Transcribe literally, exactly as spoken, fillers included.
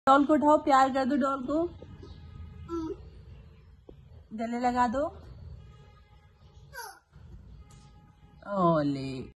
Doll को उठाओ, प्यार कर दो डॉल को, गले लगा दो। ओले।